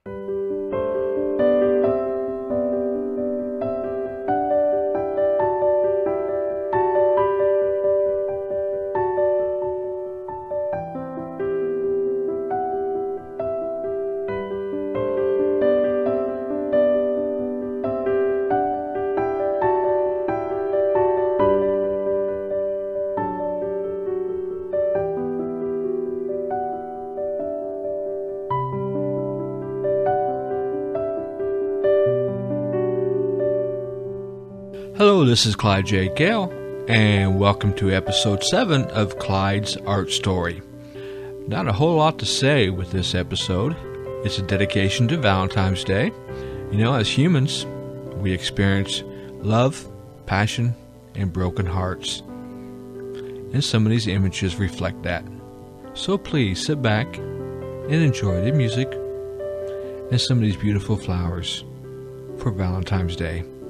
Hello, this is Clyde J. Gale, and welcome to episode 7 of Clyde's Art Story. Not a whole lot to say with this episode. It's a dedication to Valentine's Day. You know, as humans, we experience love, passion, and broken hearts. And some of these images reflect that. So please sit back and enjoy the music and some of these beautiful flowers for Valentine's Day.